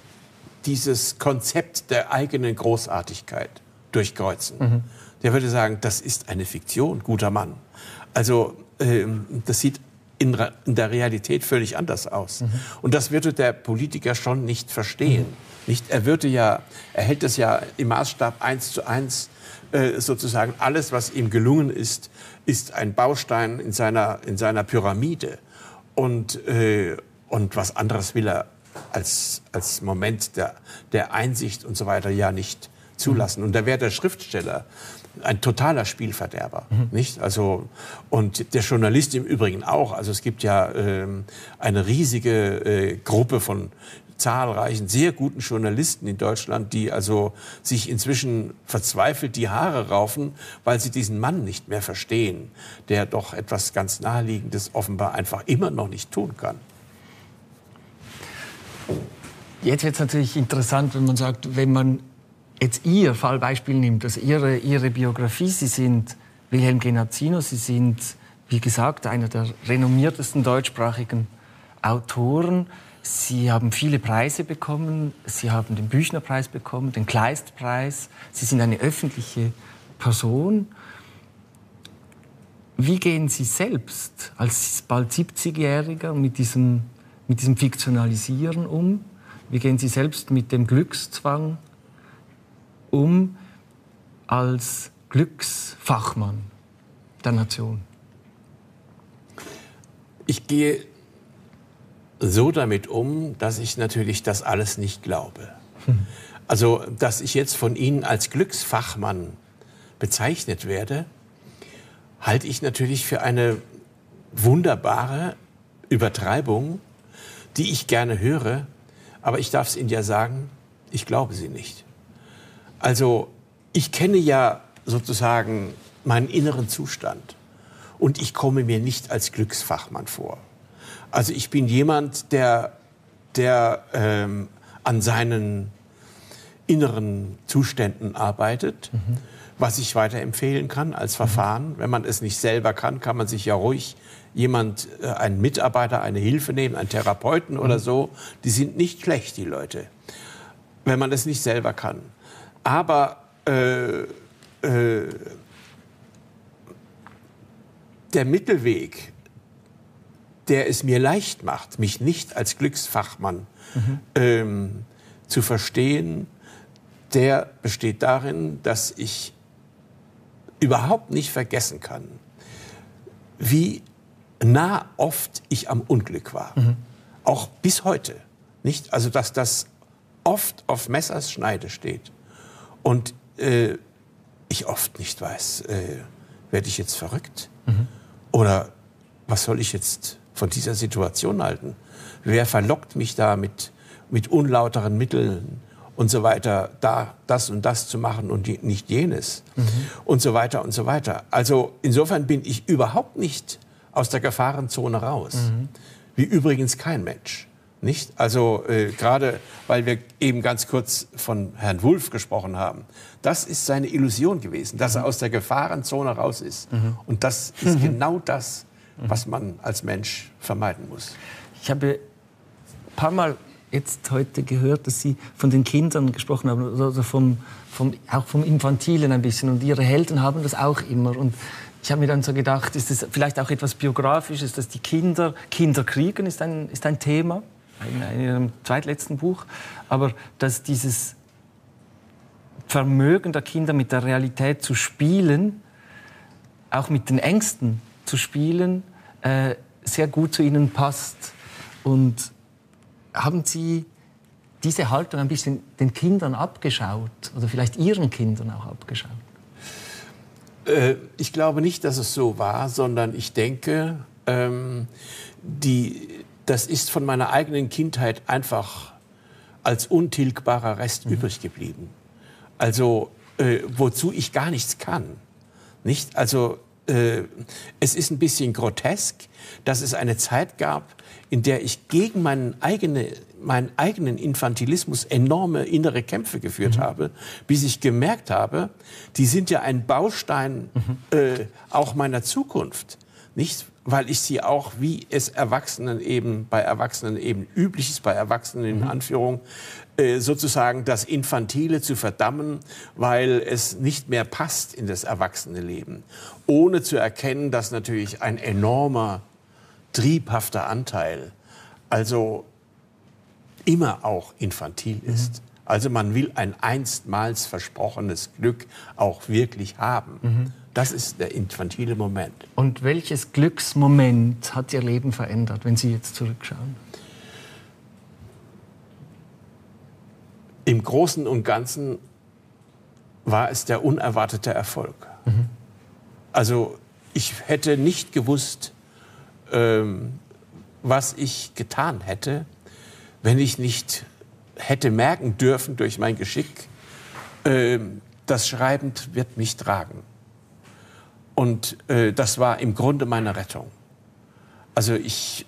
Konzept der eigenen Großartigkeit durchkreuzen. Der würde sagen, das ist eine Fiktion, guter Mann. Also das sieht in der Realität völlig anders aus. Und das würde der Politiker schon nicht verstehen. Nicht? Er hält das ja im Maßstab 1:1 sozusagen. Alles, was ihm gelungen ist, ist ein Baustein in seiner Pyramide. Und was anderes will er als Moment der Einsicht und so weiter ja nicht zulassen. Und da wäre der Schriftsteller ein totaler Spielverderber, nicht? Also, und der Journalist im Übrigen auch. Also es gibt ja eine riesige Gruppe von zahlreichen, sehr guten Journalisten in Deutschland, die also sich inzwischen verzweifelt die Haare raufen, weil sie diesen Mann nicht mehr verstehen, der doch etwas ganz Naheliegendes offenbar einfach immer noch nicht tun kann. Jetzt wird es natürlich interessant, wenn man sagt, wenn man jetzt Ihr Fallbeispiel nimmt, also Ihre Biografie, Sie sind Wilhelm Genazzino, Sie sind, wie gesagt, einer der renommiertesten deutschsprachigen Autoren. Sie haben viele Preise bekommen. Sie haben den Büchnerpreis bekommen, den Kleistpreis. Sie sind eine öffentliche Person. Wie gehen Sie selbst als bald 70-Jähriger mit diesem Fiktionalisieren um? Wie gehen Sie selbst mit dem Glückszwang um als Glücksfachmann der Nation? Ich gehe so damit um, dass ich natürlich das alles nicht glaube. Also, dass ich jetzt von Ihnen als Glücksfachmann bezeichnet werde, halte ich natürlich für eine wunderbare Übertreibung, die ich gerne höre, aber ich darf es Ihnen ja sagen, ich glaube sie nicht. Also, ich kenne ja sozusagen meinen inneren Zustand und ich komme mir nicht als Glücksfachmann vor. Also ich bin jemand, der an seinen inneren Zuständen arbeitet, was ich weiterempfehlen kann als Verfahren. Wenn man es nicht selber kann, kann man sich ja ruhig einen Mitarbeiter, eine Hilfe nehmen, einen Therapeuten oder so. Die sind nicht schlecht, die Leute, wenn man es nicht selber kann. Aber der Mittelweg, der es mir leicht macht, mich nicht als Glücksfachmann zu verstehen, der besteht darin, dass ich überhaupt nicht vergessen kann, wie nah oft ich am Unglück war. Auch bis heute. Nicht? Also, dass das oft auf Messers Schneide steht. Und ich oft nicht weiß, werde ich jetzt verrückt? Oder was soll ich jetzt von dieser Situation halten? Wer verlockt mich da mit unlauteren Mitteln und so weiter, das und das zu machen und nicht jenes und so weiter und so weiter. Also insofern bin ich überhaupt nicht aus der Gefahrenzone raus. Wie übrigens kein Mensch. Nicht? Also gerade, weil wir eben ganz kurz von Herrn Wulff gesprochen haben, das ist seine Illusion gewesen, dass er aus der Gefahrenzone raus ist. Und das ist genau das, was man als Mensch vermeiden muss. Ich habe ein paar Mal jetzt heute gehört, dass Sie von den Kindern gesprochen haben, oder auch vom Infantilen ein bisschen. Und Ihre Helden haben das auch immer. Und ich habe mir dann so gedacht, ist das vielleicht auch etwas Biografisches, dass die Kinder kriegen, ist ein Thema in Ihrem zweitletzten Buch. Aber dass dieses Vermögen der Kinder mit der Realität zu spielen, auch mit den Ängsten zu spielen, sehr gut zu ihnen passt. Und haben Sie diese Haltung ein bisschen den Kindern abgeschaut oder vielleicht Ihren Kindern auch abgeschaut? Ich glaube nicht, dass es so war, sondern ich denke, das ist von meiner eigenen Kindheit einfach als untilgbarer Rest übrig geblieben. Also wozu ich gar nichts kann. Nicht? Also es ist ein bisschen grotesk, dass es eine Zeit gab, in der ich gegen meinen eigenen Infantilismus enorme innere Kämpfe geführt habe, bis ich gemerkt habe, die sind ja ein Baustein auch meiner Zukunft. Nicht? Weil ich sie auch, wie es bei Erwachsenen eben üblich ist, bei Erwachsenen in Anführung, sozusagen das Infantile zu verdammen, weil es nicht mehr passt in das Erwachsenenleben. Ohne zu erkennen, dass natürlich ein enormer, triebhafter Anteil, also immer auch infantil ist. Also man will ein einstmals versprochenes Glück auch wirklich haben. Das ist der infantile Moment. Und welches Glücksmoment hat Ihr Leben verändert, wenn Sie jetzt zurückschauen? Im Großen und Ganzen war es der unerwartete Erfolg. Also ich hätte nicht gewusst, was ich getan hätte, wenn ich nicht hätte merken dürfen durch mein Geschick, das Schreiben wird mich tragen. Und das war im Grunde meine Rettung. Also ich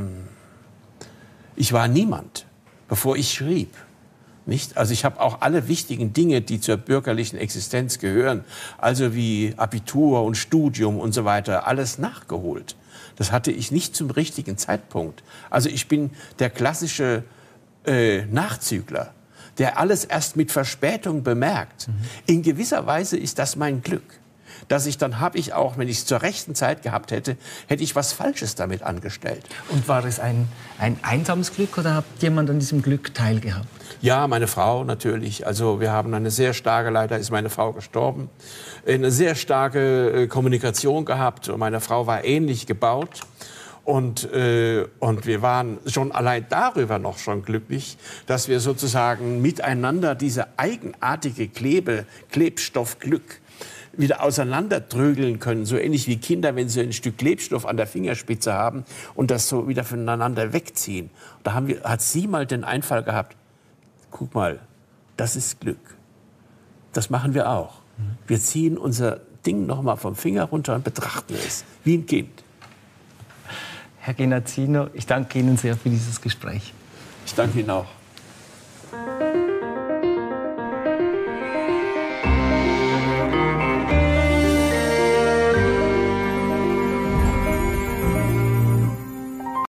war niemand, bevor ich schrieb. Nicht? Also ich habe auch alle wichtigen Dinge, die zur bürgerlichen Existenz gehören, also wie Abitur und Studium und so weiter, alles nachgeholt. Das hatte ich nicht zum richtigen Zeitpunkt. Also ich bin der klassische Nachzügler, der alles erst mit Verspätung bemerkt. In gewisser Weise ist das mein Glück. Dass ich dann habe ich auch, wenn ich es zur rechten Zeit gehabt hätte, hätte ich was Falsches damit angestellt. Und war es ein einsames Glück oder hat jemand an diesem Glück teilgehabt? Ja, meine Frau natürlich. Also wir haben eine sehr starke, leider ist meine Frau gestorben, eine sehr starke Kommunikation gehabt. Und meine Frau war ähnlich gebaut. Und wir waren schon allein darüber noch schon glücklich, dass wir sozusagen miteinander diese eigenartige Klebstoffglück wieder auseinanderdrögeln können, so ähnlich wie Kinder, wenn sie ein Stück Klebstoff an der Fingerspitze haben und das so wieder voneinander wegziehen. Da hat sie mal den Einfall gehabt, guck mal, das ist Glück. Das machen wir auch. Wir ziehen unser Ding noch mal vom Finger runter und betrachten es wie ein Kind. Herr Genazzino, ich danke Ihnen sehr für dieses Gespräch. Ich danke Ihnen auch.